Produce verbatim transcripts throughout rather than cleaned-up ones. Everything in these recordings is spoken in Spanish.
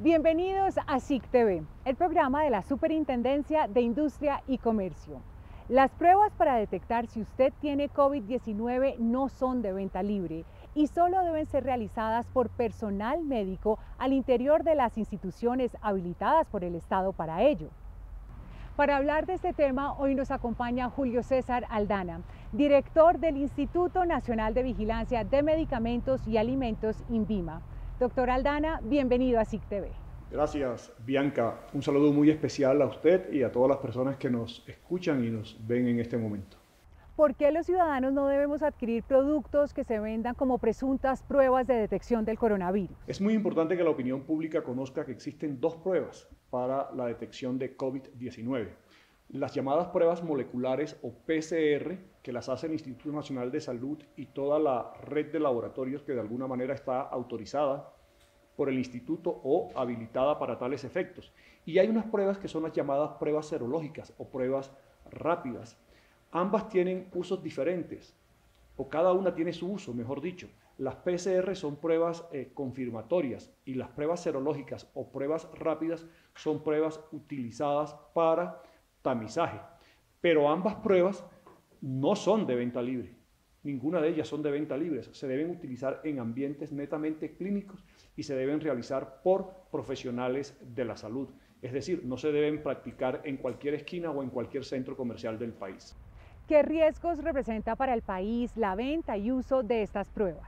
Bienvenidos a S I C T V, el programa de la Superintendencia de Industria y Comercio. Las pruebas para detectar si usted tiene COVID diecinueve no son de venta libre y solo deben ser realizadas por personal médico al interior de las instituciones habilitadas por el Estado para ello. Para hablar de este tema, hoy nos acompaña Julio César Aldana, director del Instituto Nacional de Vigilancia de Medicamentos y Alimentos, INVIMA. Doctor Aldana, bienvenido a S I C T V. Gracias, Bianca. Un saludo muy especial a usted y a todas las personas que nos escuchan y nos ven en este momento. ¿Por qué los ciudadanos no debemos adquirir productos que se vendan como presuntas pruebas de detección del coronavirus? Es muy importante que la opinión pública conozca que existen dos pruebas para la detección de COVID diecinueve. Las llamadas pruebas moleculares o P C R, que las hace el Instituto Nacional de Salud y toda la red de laboratorios que de alguna manera está autorizada por el instituto o habilitada para tales efectos. Y hay unas pruebas que son las llamadas pruebas serológicas o pruebas rápidas. Ambas tienen usos diferentes, o cada una tiene su uso, mejor dicho. Las P C R son pruebas eh, confirmatorias y las pruebas serológicas o pruebas rápidas son pruebas utilizadas para tamizaje. Pero ambas pruebas no son de venta libre. Ninguna de ellas son de venta libre. Se deben utilizar en ambientes netamente clínicos y se deben realizar por profesionales de la salud. Es decir, no se deben practicar en cualquier esquina o en cualquier centro comercial del país. ¿Qué riesgos representa para el país la venta y uso de estas pruebas?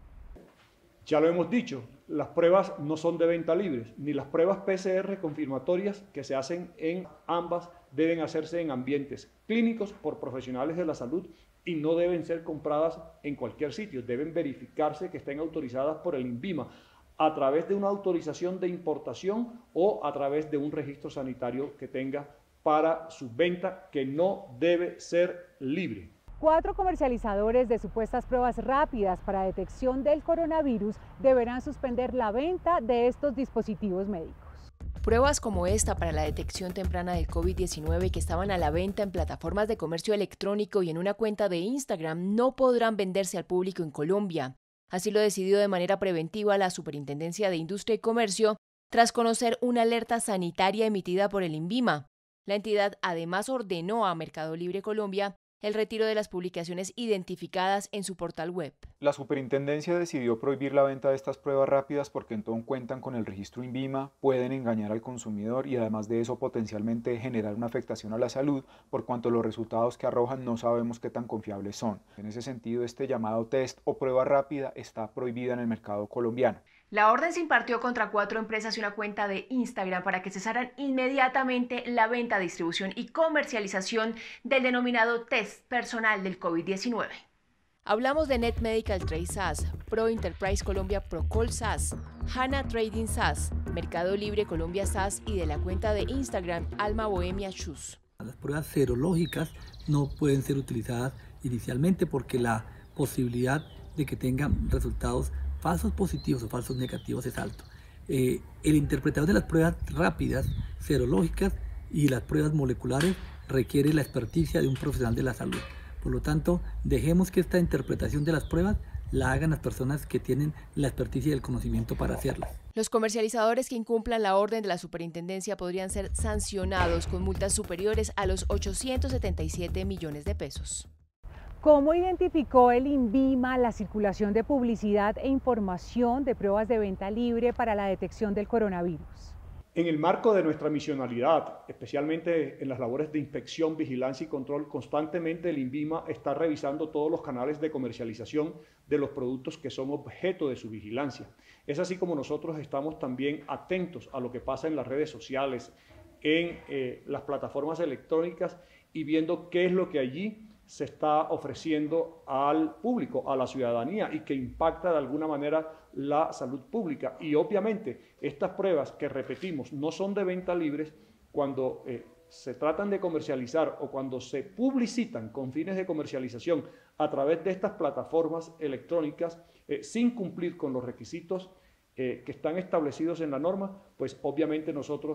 Ya lo hemos dicho, las pruebas no son de venta libre, ni las pruebas P C R confirmatorias que se hacen en ambas deben hacerse en ambientes clínicos por profesionales de la salud y no deben ser compradas en cualquier sitio, deben verificarse que estén autorizadas por el INVIMA a través de una autorización de importación o a través de un registro sanitario que tenga para su venta, que no debe ser libre. Cuatro comercializadores de supuestas pruebas rápidas para detección del coronavirus deberán suspender la venta de estos dispositivos médicos. Pruebas como esta para la detección temprana del COVID diecinueve que estaban a la venta en plataformas de comercio electrónico y en una cuenta de Instagram no podrán venderse al público en Colombia. Así lo decidió de manera preventiva la Superintendencia de Industria y Comercio tras conocer una alerta sanitaria emitida por el INVIMA. La entidad además ordenó a Mercado Libre Colombia el retiro de las publicaciones identificadas en su portal web. La Superintendencia decidió prohibir la venta de estas pruebas rápidas porque en todo cuentan con el registro INVIMA, pueden engañar al consumidor y además de eso potencialmente generar una afectación a la salud por cuanto los resultados que arrojan no sabemos qué tan confiables son. En ese sentido, este llamado test o prueba rápida está prohibida en el mercado colombiano. La orden se impartió contra cuatro empresas y una cuenta de Instagram para que cesaran inmediatamente la venta, distribución y comercialización del denominado test personal del COVID diecinueve. Hablamos de Net Medical Trade S A S, Pro Enterprise Colombia Procol S A S, Hana Trading S A S, Mercado Libre Colombia S A S y de la cuenta de Instagram Alma Bohemia Shoes. Las pruebas serológicas no pueden ser utilizadas inicialmente porque la posibilidad de que tengan resultados falsos positivos o falsos negativos es alto. Eh, el interpretador de las pruebas rápidas, serológicas y las pruebas moleculares requiere la experticia de un profesional de la salud. Por lo tanto, dejemos que esta interpretación de las pruebas la hagan las personas que tienen la experticia y el conocimiento para hacerlas. Los comercializadores que incumplan la orden de la superintendencia podrían ser sancionados con multas superiores a los ochocientos setenta y siete millones de pesos. ¿Cómo identificó el INVIMA la circulación de publicidad e información de pruebas de venta libre para la detección del coronavirus? En el marco de nuestra misionalidad, especialmente en las labores de inspección, vigilancia y control, constantemente el INVIMA está revisando todos los canales de comercialización de los productos que son objeto de su vigilancia. Es así como nosotros estamos también atentos a lo que pasa en las redes sociales, en eh, las plataformas electrónicas y viendo qué es lo que allí se está ofreciendo al público, a la ciudadanía y que impacta de alguna manera la salud pública. Y obviamente estas pruebas que repetimos no son de venta libres cuando eh, se tratan de comercializar o cuando se publicitan con fines de comercialización a través de estas plataformas electrónicas eh, sin cumplir con los requisitos eh, que están establecidos en la norma, pues obviamente nosotros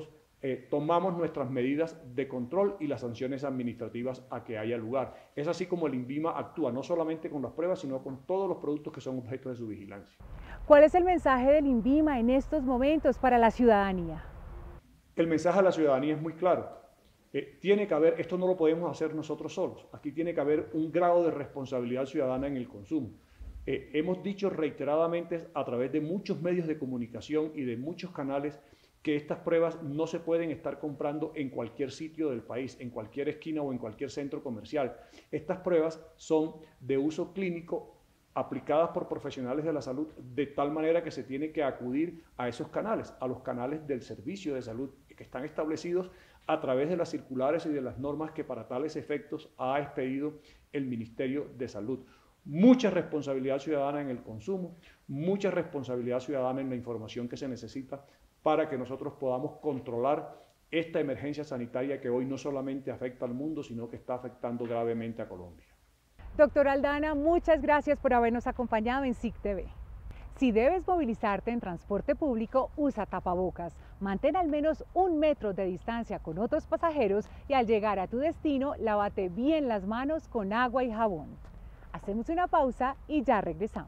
eh, tomamos nuestras medidas de control y las sanciones administrativas a que haya lugar. Es así como el INVIMA actúa, no solamente con las pruebas, sino con todos los productos que son objeto de su vigilancia. ¿Cuál es el mensaje del INVIMA en estos momentos para la ciudadanía? El mensaje a la ciudadanía es muy claro. Eh, tiene que haber, esto no lo podemos hacer nosotros solos, aquí tiene que haber un grado de responsabilidad ciudadana en el consumo. Eh, hemos dicho reiteradamente a través de muchos medios de comunicación y de muchos canales que estas pruebas no se pueden estar comprando en cualquier sitio del país, en cualquier esquina o en cualquier centro comercial. Estas pruebas son de uso clínico aplicadas por profesionales de la salud de tal manera que se tiene que acudir a esos canales, a los canales del servicio de salud que están establecidos a través de las circulares y de las normas que para tales efectos ha expedido el Ministerio de Salud. Mucha responsabilidad ciudadana en el consumo, mucha responsabilidad ciudadana en la información que se necesita para que nosotros podamos controlar esta emergencia sanitaria que hoy no solamente afecta al mundo, sino que está afectando gravemente a Colombia. Doctor Aldana, muchas gracias por habernos acompañado en S I C T V. Si debes movilizarte en transporte público, usa tapabocas, mantén al menos un metro de distancia con otros pasajeros y al llegar a tu destino, lávate bien las manos con agua y jabón. Hacemos una pausa y ya regresamos.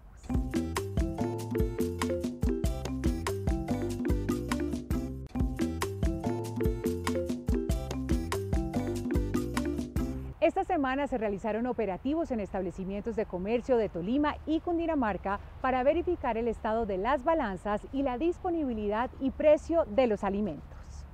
Esta semana se realizaron operativos en establecimientos de comercio de Tolima y Cundinamarca para verificar el estado de las balanzas y la disponibilidad y precio de los alimentos.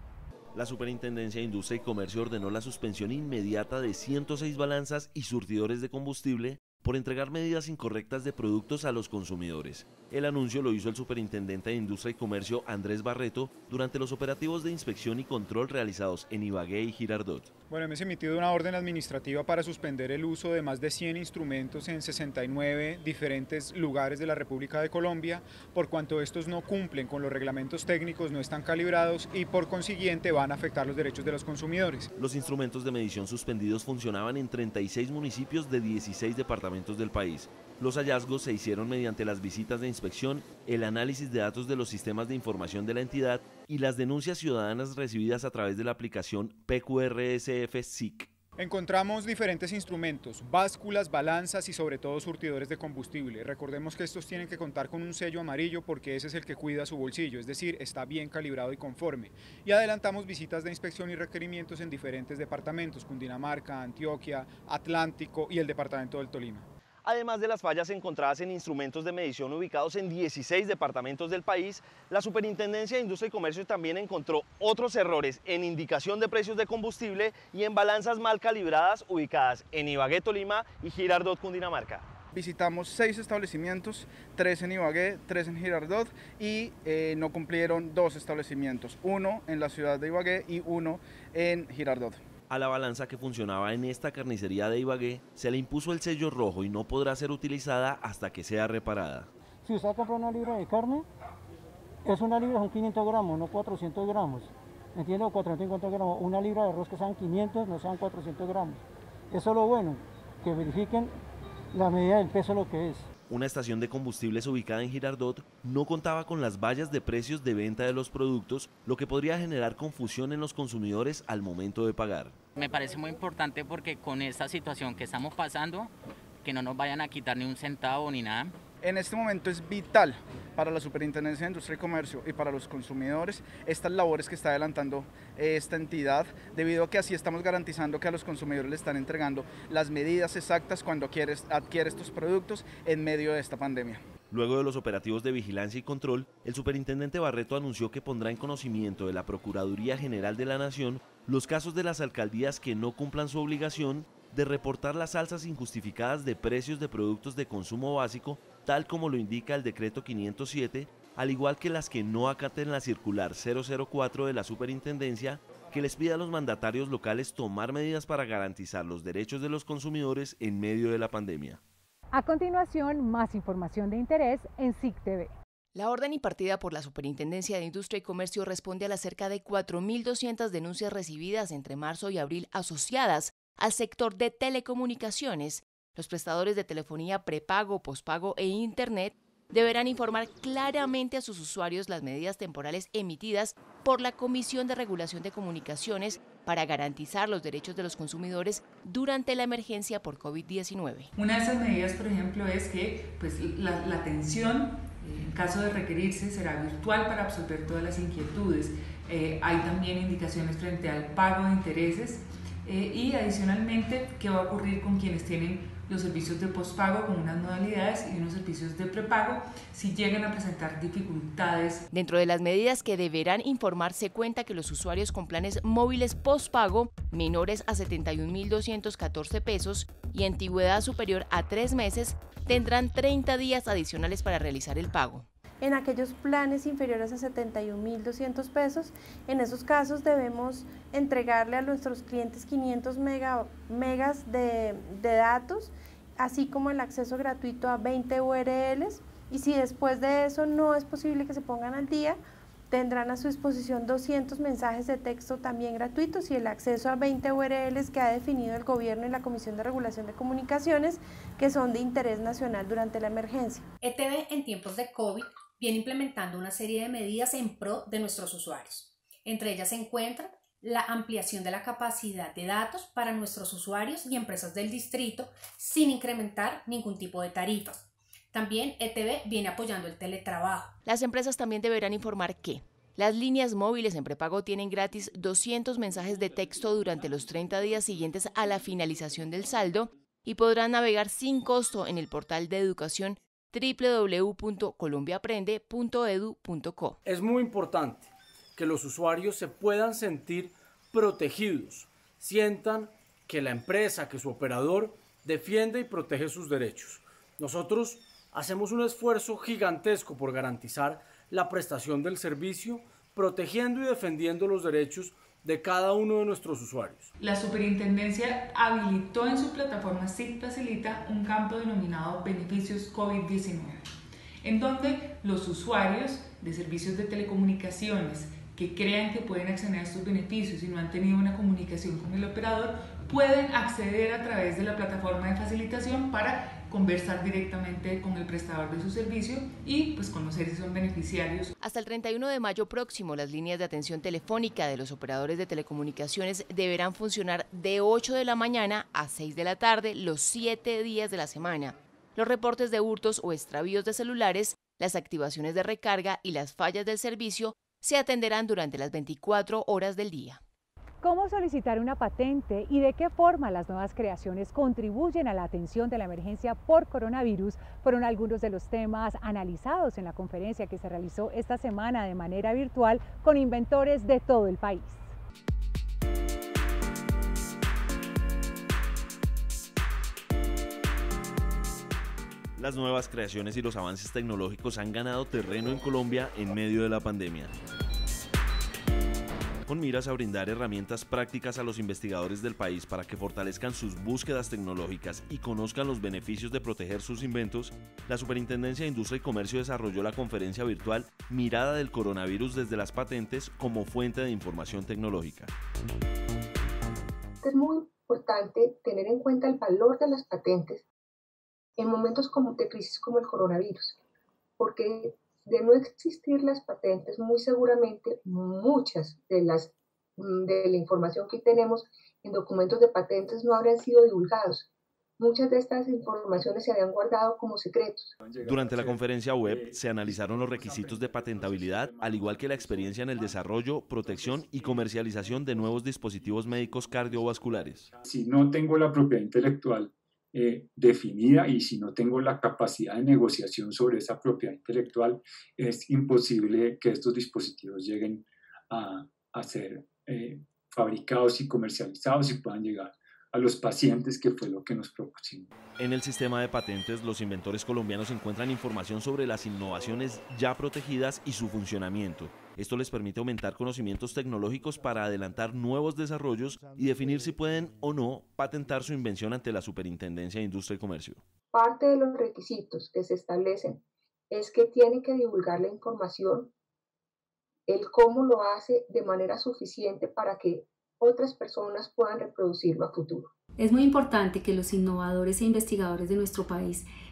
La Superintendencia de Industria y Comercio ordenó la suspensión inmediata de ciento seis balanzas y surtidores de combustible por entregar medidas incorrectas de productos a los consumidores. El anuncio lo hizo el superintendente de Industria y Comercio, Andrés Barreto, durante los operativos de inspección y control realizados en Ibagué y Girardot. Bueno, hemos emitido una orden administrativa para suspender el uso de más de cien instrumentos en sesenta y nueve diferentes lugares de la República de Colombia, por cuanto estos no cumplen con los reglamentos técnicos, no están calibrados y por consiguiente van a afectar los derechos de los consumidores. Los instrumentos de medición suspendidos funcionaban en treinta y seis municipios de dieciséis departamentos del país. Los hallazgos se hicieron mediante las visitas de inspección, el análisis de datos de los sistemas de información de la entidad y las denuncias ciudadanas recibidas a través de la aplicación P Q R S F S I C. Encontramos diferentes instrumentos, básculas, balanzas y sobre todo surtidores de combustible. Recordemos que estos tienen que contar con un sello amarillo porque ese es el que cuida su bolsillo, es decir, está bien calibrado y conforme. Y adelantamos visitas de inspección y requerimientos en diferentes departamentos, Cundinamarca, Antioquia, Atlántico y el departamento del Tolima. Además de las fallas encontradas en instrumentos de medición ubicados en dieciséis departamentos del país, la Superintendencia de Industria y Comercio también encontró otros errores en indicación de precios de combustible y en balanzas mal calibradas ubicadas en Ibagué, Tolima y Girardot, Cundinamarca. Visitamos seis establecimientos, tres en Ibagué, tres en Girardot y eh, no cumplieron dos establecimientos, uno en la ciudad de Ibagué y uno en Girardot. A la balanza que funcionaba en esta carnicería de Ibagué se le impuso el sello rojo y no podrá ser utilizada hasta que sea reparada. Si usted compra una libra de carne, es una libra, son quinientos gramos, no cuatrocientos gramos. Entiendo, cuatrocientos cincuenta gramos. Una libra de arroz que sean quinientos, no sean cuatrocientos gramos. Eso es lo bueno, que verifiquen la medida del peso lo que es. Una estación de combustibles ubicada en Girardot no contaba con las vallas de precios de venta de los productos, lo que podría generar confusión en los consumidores al momento de pagar. Me parece muy importante porque con esta situación que estamos pasando, que no nos vayan a quitar ni un centavo ni nada. En este momento es vital para la Superintendencia de Industria y Comercio y para los consumidores estas labores que está adelantando esta entidad, debido a que así estamos garantizando que a los consumidores le están entregando las medidas exactas cuando adquiere, adquiere estos productos en medio de esta pandemia. Luego de los operativos de vigilancia y control, el superintendente Barreto anunció que pondrá en conocimiento de la Procuraduría General de la Nación los casos de las alcaldías que no cumplan su obligación de reportar las alzas injustificadas de precios de productos de consumo básico, tal como lo indica el decreto quinientos siete, al igual que las que no acaten la circular cero cero cuatro de la Superintendencia, que les pide a los mandatarios locales tomar medidas para garantizar los derechos de los consumidores en medio de la pandemia. A continuación, más información de interés en S I C T V. La orden impartida por la Superintendencia de Industria y Comercio responde a las cerca de cuatro mil doscientas denuncias recibidas entre marzo y abril asociadas al sector de telecomunicaciones. Los prestadores de telefonía prepago, pospago e internet deberán informar claramente a sus usuarios las medidas temporales emitidas por la Comisión de Regulación de Comunicaciones para garantizar los derechos de los consumidores durante la emergencia por COVID diecinueve. Una de esas medidas, por ejemplo, es que pues, la, la atención, en caso de requerirse, será virtual para absolver todas las inquietudes. Eh, hay también indicaciones frente al pago de intereses eh, y adicionalmente qué va a ocurrir con quienes tienen los servicios de postpago con unas modalidades y unos servicios de prepago si llegan a presentar dificultades. Dentro de las medidas que deberán informar se cuenta que los usuarios con planes móviles postpago menores a setenta y un mil doscientos catorce pesos y antigüedad superior a tres meses tendrán treinta días adicionales para realizar el pago. En aquellos planes inferiores a setenta y un mil doscientos pesos, en esos casos debemos entregarle a nuestros clientes quinientos mega, megas de, de datos, así como el acceso gratuito a veinte U R Ls, y si después de eso no es posible que se pongan al día, tendrán a su disposición doscientos mensajes de texto también gratuitos y el acceso a veinte U R Ls que ha definido el Gobierno y la Comisión de Regulación de Comunicaciones, que son de interés nacional durante la emergencia. E T V en tiempos de COVID viene implementando una serie de medidas en pro de nuestros usuarios. Entre ellas se encuentra la ampliación de la capacidad de datos para nuestros usuarios y empresas del distrito sin incrementar ningún tipo de tarifas. También E T V viene apoyando el teletrabajo. Las empresas también deberán informar que las líneas móviles en prepago tienen gratis doscientos mensajes de texto durante los treinta días siguientes a la finalización del saldo y podrán navegar sin costo en el portal de educación doble u doble u doble u punto colombia aprende punto edu punto co. Es muy importante que los usuarios se puedan sentir protegidos, sientan que la empresa, que su operador defiende y protege sus derechos. Nosotros hacemos un esfuerzo gigantesco por garantizar la prestación del servicio, protegiendo y defendiendo los derechos de cada uno de nuestros usuarios. La Superintendencia habilitó en su plataforma SIC Facilita un campo denominado Beneficios COVID diecinueve, en donde los usuarios de servicios de telecomunicaciones que crean que pueden acceder a estos beneficios y no han tenido una comunicación con el operador, pueden acceder a través de la plataforma de facilitación para conversar directamente con el prestador de su servicio y pues conocer si son beneficiarios. Hasta el treinta y uno de mayo próximo, las líneas de atención telefónica de los operadores de telecomunicaciones deberán funcionar de ocho de la mañana a seis de la tarde los siete días de la semana. Los reportes de hurtos o extravíos de celulares, las activaciones de recarga y las fallas del servicio se atenderán durante las veinticuatro horas del día. ¿Cómo solicitar una patente y de qué forma las nuevas creaciones contribuyen a la atención de la emergencia por coronavirus? Fueron algunos de los temas analizados en la conferencia que se realizó esta semana de manera virtual con inventores de todo el país. Las nuevas creaciones y los avances tecnológicos han ganado terreno en Colombia en medio de la pandemia. Con miras a brindar herramientas prácticas a los investigadores del país para que fortalezcan sus búsquedas tecnológicas y conozcan los beneficios de proteger sus inventos, la Superintendencia de Industria y Comercio desarrolló la conferencia virtual Mirada del coronavirus desde las patentes como fuente de información tecnológica. Es muy importante tener en cuenta el valor de las patentes en momentos como de crisis como el coronavirus, porque de no existir las patentes, muy seguramente muchas de las de la información que tenemos en documentos de patentes no habrían sido divulgados. Muchas de estas informaciones se habían guardado como secretos. Durante la conferencia web se analizaron los requisitos de patentabilidad, al igual que la experiencia en el desarrollo, protección y comercialización de nuevos dispositivos médicos cardiovasculares. Si no tengo la propiedad intelectual Eh, definida y si no tengo la capacidad de negociación sobre esa propiedad intelectual, es imposible que estos dispositivos lleguen a, a ser eh, fabricados y comercializados y puedan llegar a los pacientes, que fue lo que nos propusimos. En el sistema de patentes, los inventores colombianos encuentran información sobre las innovaciones ya protegidas y su funcionamiento. Esto les permite aumentar conocimientos tecnológicos para adelantar nuevos desarrollos y definir si pueden o no patentar su invención ante la Superintendencia de Industria y Comercio. Parte de los requisitos que se establecen es que tiene que divulgar la información, el cómo lo hace de manera suficiente para que otras personas puedan reproducirlo a futuro. Es muy importante que los innovadores e investigadores de nuestro país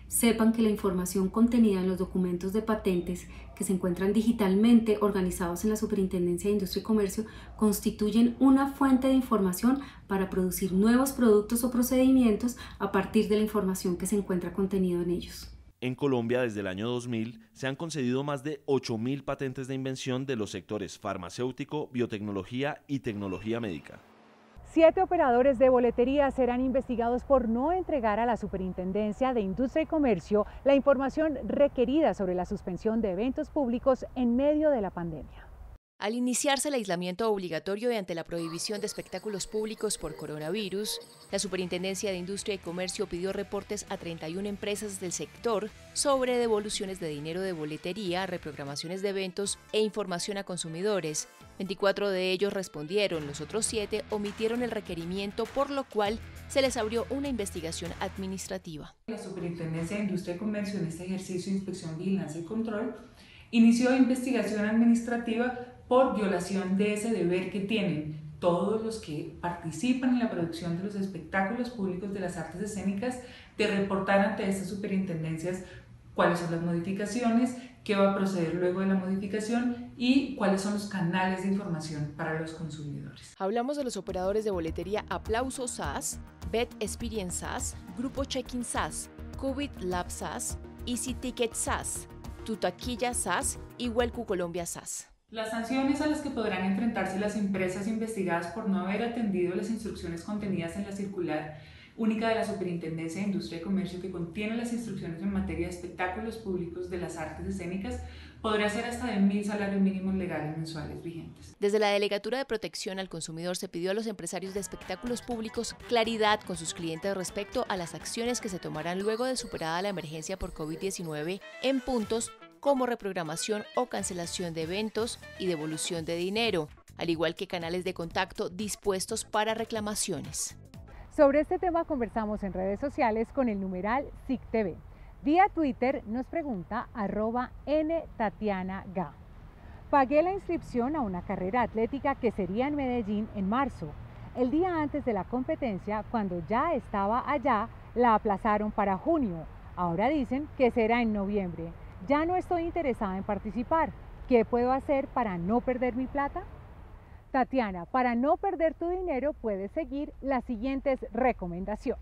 sepan que la información contenida en los documentos de patentes que se encuentran digitalmente organizados en la Superintendencia de Industria y Comercio constituyen una fuente de información para producir nuevos productos o procedimientos a partir de la información que se encuentra contenida en ellos. En Colombia, desde el año dos mil, se han concedido más de ocho mil patentes de invención de los sectores farmacéutico, biotecnología y tecnología médica. Siete operadores de boletería serán investigados por no entregar a la Superintendencia de Industria y Comercio la información requerida sobre la suspensión de eventos públicos en medio de la pandemia. Al iniciarse el aislamiento obligatorio y ante la prohibición de espectáculos públicos por coronavirus, la Superintendencia de Industria y Comercio pidió reportes a treinta y una empresas del sector sobre devoluciones de dinero de boletería, reprogramaciones de eventos e información a consumidores. veinticuatro de ellos respondieron, los otros siete omitieron el requerimiento, por lo cual se les abrió una investigación administrativa. La Superintendencia de Industria y Comercio, en este ejercicio de inspección, vigilancia y control, inició investigación administrativa por violación de ese deber que tienen todos los que participan en la producción de los espectáculos públicos de las artes escénicas, de reportar ante estas superintendencias cuáles son las modificaciones, qué va a proceder luego de la modificación y cuáles son los canales de información para los consumidores. Hablamos de los operadores de boletería Aplauso S A S, Bet Experience S A S, Grupo Check-in S A S, COVID Lab S A S, Easy Ticket S A S, Tu Taquilla S A S y Huelcu Colombia S A S. Las sanciones a las que podrán enfrentarse las empresas investigadas por no haber atendido las instrucciones contenidas en la circular única de la Superintendencia de Industria y Comercio, que contiene las instrucciones en materia de espectáculos públicos de las artes escénicas, podrá ser hasta de mil salarios mínimos legales mensuales vigentes. Desde la Delegatura de Protección al Consumidor se pidió a los empresarios de espectáculos públicos claridad con sus clientes respecto a las acciones que se tomarán luego de superada la emergencia por COVID diecinueve en puntos como reprogramación o cancelación de eventos y devolución de dinero, al igual que canales de contacto dispuestos para reclamaciones. Sobre este tema conversamos en redes sociales con el numeral S I C T V. Vía Twitter nos pregunta arroba ntatianaga. Pagué la inscripción a una carrera atlética que sería en Medellín en marzo. El día antes de la competencia, cuando ya estaba allá, la aplazaron para junio. Ahora dicen que será en noviembre. Ya no estoy interesada en participar. ¿Qué puedo hacer para no perder mi plata? Tatiana, para no perder tu dinero puedes seguir las siguientes recomendaciones.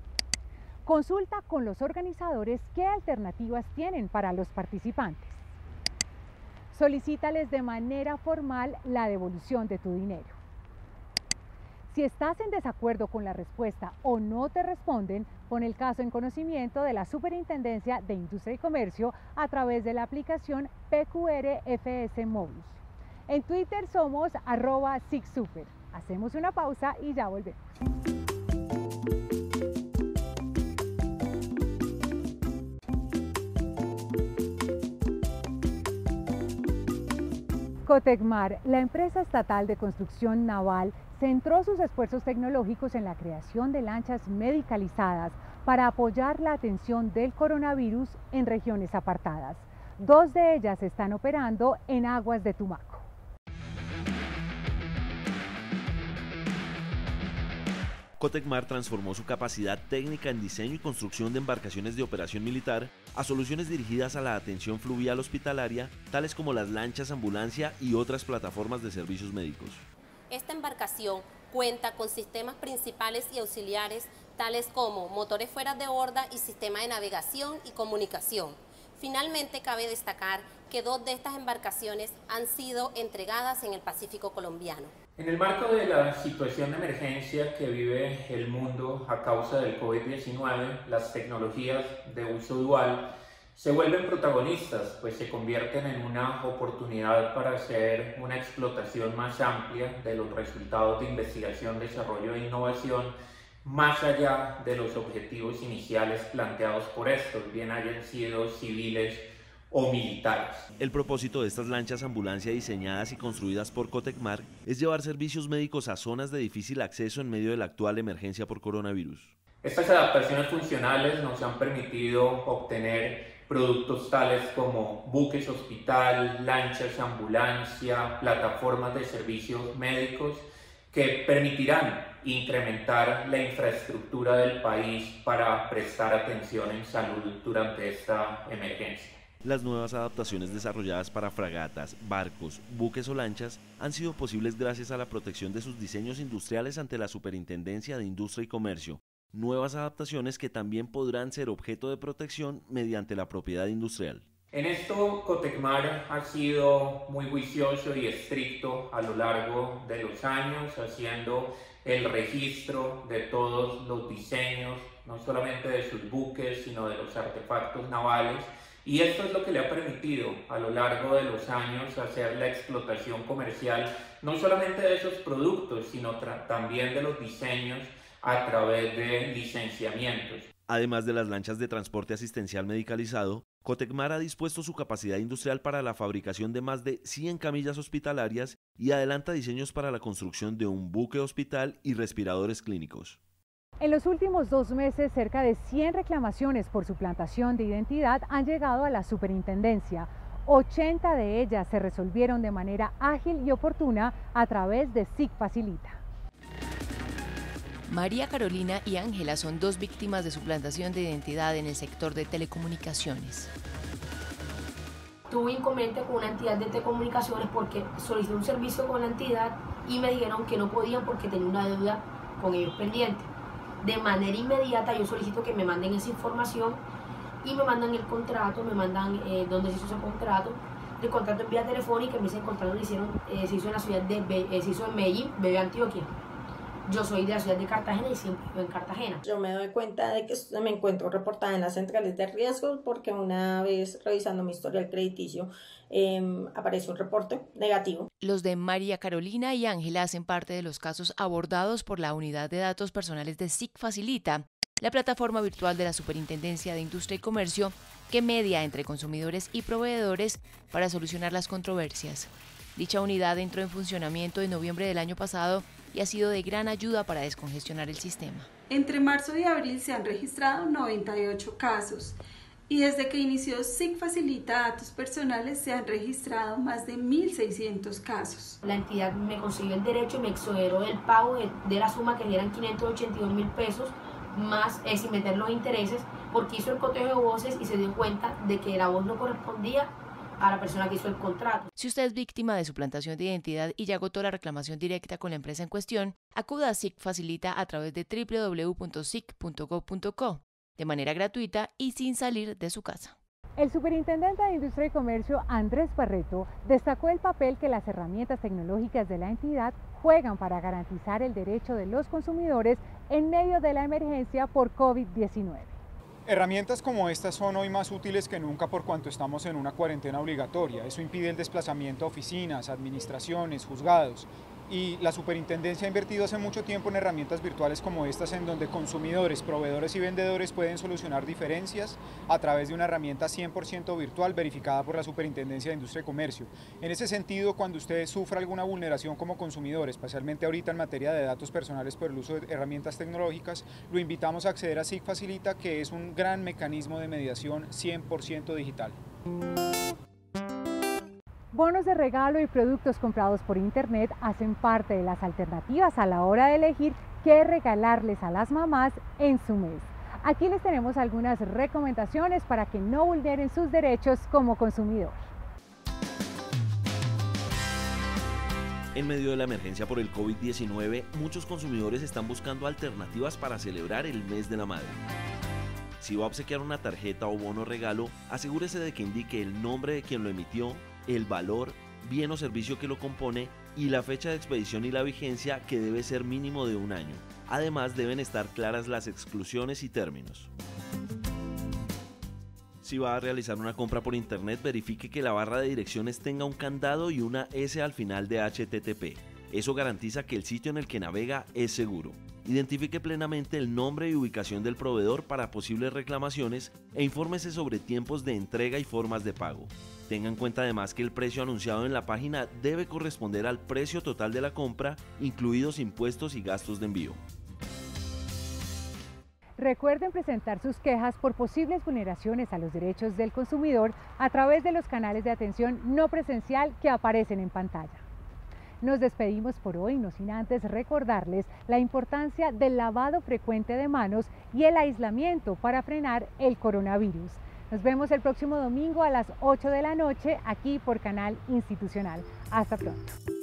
Consulta con los organizadores qué alternativas tienen para los participantes. Solicítales de manera formal la devolución de tu dinero. Si estás en desacuerdo con la respuesta o no te responden, pon el caso en conocimiento de la Superintendencia de Industria y Comercio a través de la aplicación P Q R F S Móvil. En Twitter somos arroba SICSuper. Hacemos una pausa y ya volvemos. Cotecmar, la empresa estatal de construcción naval, centró sus esfuerzos tecnológicos en la creación de lanchas medicalizadas para apoyar la atención del coronavirus en regiones apartadas. Dos de ellas están operando en aguas de Tumaco. Cotecmar transformó su capacidad técnica en diseño y construcción de embarcaciones de operación militar a soluciones dirigidas a la atención fluvial hospitalaria, tales como las lanchas ambulancia y otras plataformas de servicios médicos. Esta embarcación cuenta con sistemas principales y auxiliares, tales como motores fuera de borda y sistema de navegación y comunicación. Finalmente, cabe destacar que dos de estas embarcaciones han sido entregadas en el Pacífico colombiano. En el marco de la situación de emergencia que vive el mundo a causa del COVID diecinueve, las tecnologías de uso dual se vuelven protagonistas, pues se convierten en una oportunidad para hacer una explotación más amplia de los resultados de investigación, desarrollo e innovación, más allá de los objetivos iniciales planteados por estos, bien hayan sido civiles o militares. El propósito de estas lanchas ambulancia diseñadas y construidas por Cotecmar es llevar servicios médicos a zonas de difícil acceso en medio de la actual emergencia por coronavirus. Estas adaptaciones funcionales nos han permitido obtener productos tales como buques hospital, lanchas ambulancia, plataformas de servicios médicos que permitirán incrementar la infraestructura del país para prestar atención en salud durante esta emergencia. Las nuevas adaptaciones desarrolladas para fragatas, barcos, buques o lanchas han sido posibles gracias a la protección de sus diseños industriales ante la Superintendencia de Industria y Comercio. Nuevas adaptaciones que también podrán ser objeto de protección mediante la propiedad industrial. En esto, Cotecmar ha sido muy juicioso y estricto a lo largo de los años, haciendo el registro de todos los diseños, no solamente de sus buques, sino de los artefactos navales. Y esto es lo que le ha permitido a lo largo de los años hacer la explotación comercial, no solamente de esos productos, sino también de los diseños a través de licenciamientos. Además de las lanchas de transporte asistencial medicalizado, Cotecmar ha dispuesto su capacidad industrial para la fabricación de más de cien camillas hospitalarias y adelanta diseños para la construcción de un buque hospital y respiradores clínicos. En los últimos dos meses, cerca de cien reclamaciones por suplantación de identidad han llegado a la superintendencia. ochenta de ellas se resolvieron de manera ágil y oportuna a través de S I C Facilita. María Carolina y Ángela son dos víctimas de suplantación de identidad en el sector de telecomunicaciones. Tuve inconveniente con una entidad de telecomunicaciones porque solicité un servicio con la entidad y me dijeron que no podían porque tenía una deuda con ellos pendiente. De manera inmediata yo solicito que me manden esa información y me mandan el contrato, me mandan eh, dónde se hizo ese contrato, el contrato en vía telefónica, me dicen el contrato lo hicieron, eh, se hizo en la ciudad de, eh, se hizo en Medellín, Bebé, Antioquia. Yo soy de la ciudad de Cartagena y siempre vivo en Cartagena. Yo me doy cuenta de que me encuentro reportada en las centrales de riesgos porque una vez revisando mi historial crediticio eh, aparece un reporte negativo. Los de María Carolina y Ángela hacen parte de los casos abordados por la Unidad de Datos Personales de S I C Facilita, la plataforma virtual de la Superintendencia de Industria y Comercio que media entre consumidores y proveedores para solucionar las controversias. Dicha unidad entró en funcionamiento en noviembre del año pasado y ha sido de gran ayuda para descongestionar el sistema. Entre marzo y abril se han registrado noventa y ocho casos y desde que inició S I C Facilita Datos Personales se han registrado más de mil seiscientos casos. La entidad me consiguió el derecho y me exoneró del pago de, de la suma que eran quinientos ochenta y dos mil pesos más eh, sin meter los intereses porque hizo el cotejo de voces y se dio cuenta de que la voz no correspondía a la persona que hizo el contrato. Si usted es víctima de suplantación de identidad y ya agotó la reclamación directa con la empresa en cuestión, acuda a S I C Facilita a través de w w w punto sic punto gov punto co de manera gratuita y sin salir de su casa. El superintendente de Industria y Comercio, Andrés Barreto, destacó el papel que las herramientas tecnológicas de la entidad juegan para garantizar el derecho de los consumidores en medio de la emergencia por COVID diecinueve. Herramientas como estas son hoy más útiles que nunca por cuanto estamos en una cuarentena obligatoria. Eso impide el desplazamiento a oficinas, administraciones, juzgados. Y la superintendencia ha invertido hace mucho tiempo en herramientas virtuales como estas en donde consumidores, proveedores y vendedores pueden solucionar diferencias a través de una herramienta cien por ciento virtual verificada por la Superintendencia de Industria y Comercio. En ese sentido, cuando usted sufra alguna vulneración como consumidor, especialmente ahorita en materia de datos personales por el uso de herramientas tecnológicas, lo invitamos a acceder a S I C Facilita, que es un gran mecanismo de mediación cien por ciento digital. Bonos de regalo y productos comprados por internet hacen parte de las alternativas a la hora de elegir qué regalarles a las mamás en su mes. Aquí les tenemos algunas recomendaciones para que no vulneren sus derechos como consumidor. En medio de la emergencia por el COVID diecinueve, muchos consumidores están buscando alternativas para celebrar el mes de la madre. Si va a obsequiar una tarjeta o bono regalo, asegúrese de que indique el nombre de quien lo emitió, el valor, bien o servicio que lo compone y la fecha de expedición y la vigencia, que debe ser mínimo de un año. Además, deben estar claras las exclusiones y términos. Si va a realizar una compra por internet, verifique que la barra de direcciones tenga un candado y una S al final de H T T P. Eso garantiza que el sitio en el que navega es seguro. Identifique plenamente el nombre y ubicación del proveedor para posibles reclamaciones e infórmese sobre tiempos de entrega y formas de pago. Tenga en cuenta además que el precio anunciado en la página debe corresponder al precio total de la compra, incluidos impuestos y gastos de envío. Recuerden presentar sus quejas por posibles vulneraciones a los derechos del consumidor a través de los canales de atención no presencial que aparecen en pantalla. Nos despedimos por hoy, no sin antes recordarles la importancia del lavado frecuente de manos y el aislamiento para frenar el coronavirus. Nos vemos el próximo domingo a las ocho de la noche aquí por Canal Institucional. Hasta pronto.